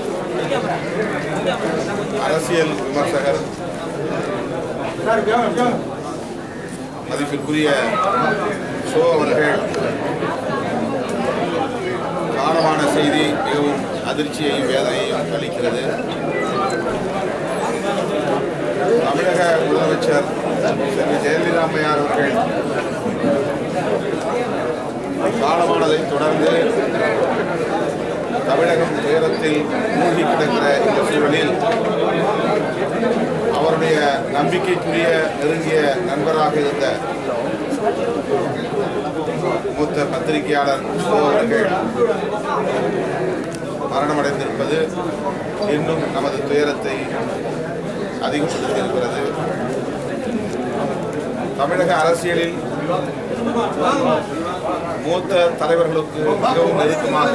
அரசியல் விமர்சகர் மதிப்பிற்குரிய ஷோ அவர்கள் காரணமான செய்தி மிகவும் அதிர்ச்சியையும் வேதனையையும் அளிக்கிறது. தமிழக முதலமைச்சர் செல்வி ஜெயலலிதா அம்மையார் அவர்கள் காலமானதை தொடர்ந்து தமிழகம் துயரத்தில் மூழ்கி கிடக்கிற இந்த சூழலில் அவருடைய நம்பிக்கைக்குரிய நெருங்கிய நண்பராக இருந்த மூத்த பத்திரிகையாளர் அவர்கள் மரணமடைந்திருப்பது இன்னும் நமது துயரத்தை அதிகப்படுத்தியிருக்கிறது. தமிழக அரசியலில் மூத்த தலைவர்களுக்கு மிகவும் நெருக்கமாக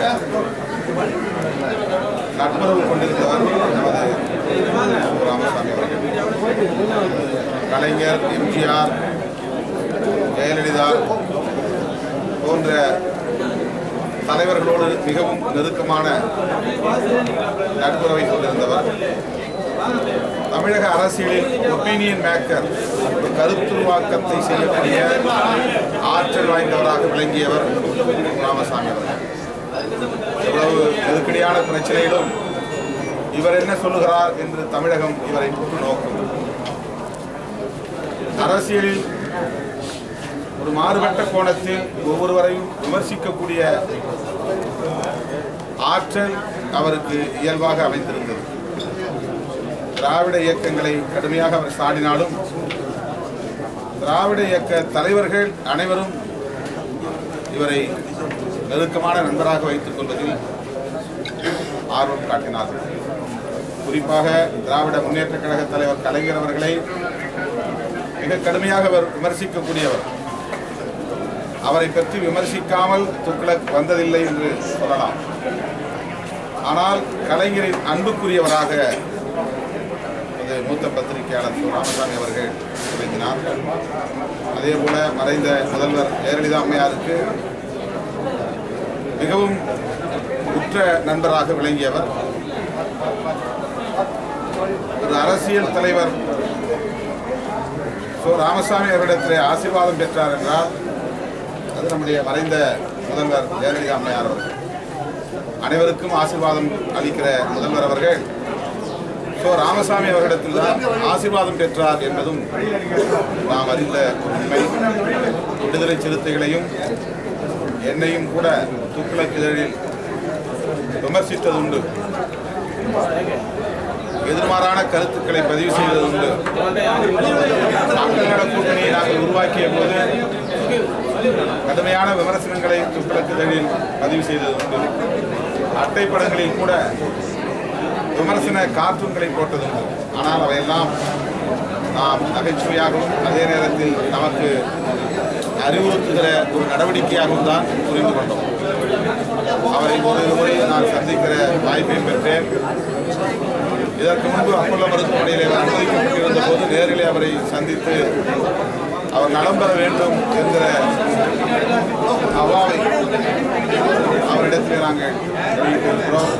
நட்புறவு கொண்டிருந்தவர் நமது ராமசாமி அவர்கள். கலைஞர், எம்ஜிஆர், ஜெயலலிதா போன்ற தலைவர்களோடு மிகவும் நெருக்கமான நட்புறவை கொண்டிருந்தவர். தமிழக அரசியலில் ஒப்பீனியன் மேக்கர், கருத்துருவாக்கத்தை செய்யக்கூடிய ஆற்றல் வாய்ந்தவராக விளங்கியவர் ராமசாமி அவர்கள். எவ்வளவு நெருக்கடியான பிரச்சனையிலும் இவர் என்ன சொல்லுகிறார் என்று தமிழகம் இவரை உற்று நோக்கும். அரசியலில் ஒரு மாறுபட்ட கோணத்தில் ஒவ்வொருவரையும் விமர்சிக்கக்கூடிய ஆற்றல் அவருக்கு இயல்பாக அமைந்திருந்தது. திராவிட இயக்கங்களை கடுமையாக அவர் சாடினாலும் திராவிட இயக்க தலைவர்கள் அனைவரும் இவரை நெருக்கமான நண்பராக வைத்துக் கொள்வதில் ஆர்வம் காட்டினார்கள். குறிப்பாக திராவிட முன்னேற்ற கழக தலைவர் கலைஞர் அவர்களை மிக கடுமையாக அவர் விமர்சிக்கக்கூடியவர். அவரை பற்றி விமர்சிக்காமல் துக்ளக் வந்ததில்லை என்று சொல்லலாம். ஆனால் கலைஞரின் அன்புக்குரியவராக மூத்த பத்திரிகையாளர் ராமசாமி அவர்கள் விளங்கினார். அதே போல மறைந்த முதல்வர் ஜெயலலிதா அம்மையாருக்கு மிகவும் உற்ற நண்பராக விளங்கியவர். ஒரு அரசியல் தலைவர் ராமசாமி அவர்களிடத்தில் ஆசீர்வாதம் பெற்றார் என்றால் அது நம்முடைய மறைந்த முதல்வர் ஜெயலலிதா அம்மையார் அவர்கள். அனைவருக்கும் ஆசீர்வாதம் அளிக்கிற முதல்வர் அவர்கள் ராமசாமி அவர்களிடத்தில் தான் ஆசீர்வாதம் பெற்றார் என்பதும் நாம் அறிந்த உண்மை. விடுதலை சிறுத்தைகளையும் என்னையும் கூட துக்ளக் இதழில் விமர்சித்ததுண்டு, எதிர்மாறான கருத்துக்களை பதிவு செய்வதுண்டு. மக்கள் நல கூட்டணியை நாங்கள் உருவாக்கிய போது கடுமையான விமர்சனங்களை துக்ளக் இதழில் பதிவு செய்ததுண்டு. அட்டைப்படங்களில் கூட விமர்சன கார்ட்டூன்களை போட்டதுண்டு. ஆனால் அவையெல்லாம் நாம் நகைச்சுவையாகவும் அதே நேரத்தில் நமக்கு அறிவுறுத்துகிற ஒரு நடவடிக்கையாகவும் தான் புரிந்து கொண்டோம். அவரை ஒரு முறை நான் சந்திக்கிற வாய்ப்பை பெற்றேன். இதற்கு முன்பு அப்பல்லோ மருத்துவமனையில் அனுமதிக்கப்பட்டிருந்த போது நேரிலே அவரை சந்தித்து அவர் நலம் பெற வேண்டும் என்கிற அவாவை அவரிடத்தில் நாங்கள் வெளியிட்டிருக்கிறோம்.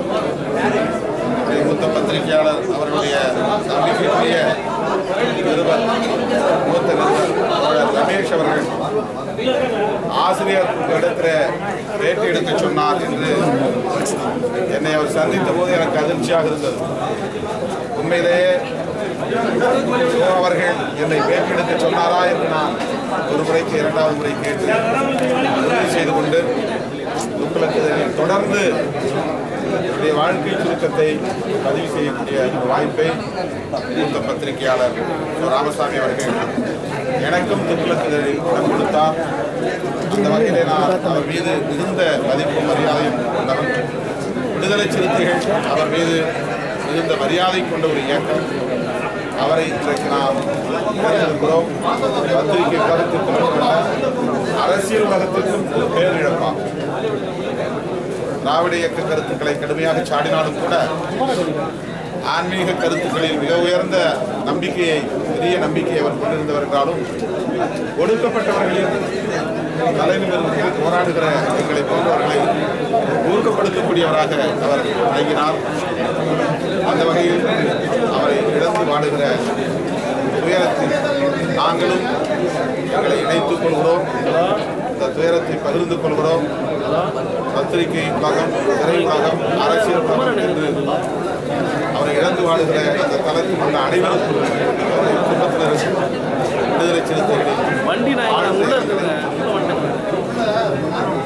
மூத்த பத்திரிகையாளர் அவர்களுடைய நம்பிக்கைக்குரிய நிருபர் மூத்த நிருபர் ரமேஷ் அவர்கள் ஆசிரியர் இடத்தில் பேட்டி எடுக்க சொன்னார் என்று என்னை அவர் சந்தித்த போது எனக்கு அதிர்ச்சியாக இருந்தது. உண்மையிலேயே அவர்கள் என்னை பேட்டி எடுக்க சொன்னாரா என்று நான் ஒரு முறைக்கு இரண்டாவது முறை கேட்டு உறுதி செய்து கொண்டு துக்ளக் தொடர்ந்து என்னுடைய வாழ்க்கை சுருக்கத்தை பதிவு செய்யக்கூடிய வாய்ப்பை மூத்த பத்திரிகையாளர் ராமசாமி அவர்கள் எனக்கும் துக்ளக் இடம் கொடுத்தார். அந்த வகையிலே நான் அவர் மீது மிகுந்த மதிப்பும் மரியாதையும் கொண்டவர். விடுதலை சிறுத்தைகள் அவர் மீது மிகுந்த மரியாதை கொண்ட ஒரு இயக்கம். அவரை இன்றைக்கு நாம் இருக்கிறோம். பத்திரிகை கருத்துக்கு அரசியல் உலகத்திற்கும் ஒரு பேரிழப்பாகும். திராவிட இயக்க கருத்துக்களை கடுமையாக சாடினாலும் கூட ஆன்மீக கருத்துக்களில் மிக உயர்ந்த நம்பிக்கையை, பெரிய நம்பிக்கையை அவர் கொண்டிருந்தவர் என்றாலும் ஒடுக்கப்பட்டவர்களின் தலைநிமிர்ந்து போராடுகிற எங்களை போன்றவர்களை ஊக்கப்படுத்தக்கூடியவராக அவர் விளங்கினார். அந்த வகையில் அவரை இழந்து வாடுகிற துயரத்தில் நாங்களும் எங்களை இணைத்துக் கொள்கிறோம். இந்த துயரத்தை பகிர்ந்து கொள்கிறோம். பத்திரிகை உலகம், திரை உலகம், அரசியல் உலகம் என்று அவரை இழந்து வாடுகிற அந்த தளத்தில் உள்ள அனைவருக்கும் அவருடைய குடும்பத்தினருக்கும் விடுதலை செலுத்துகிறேன்.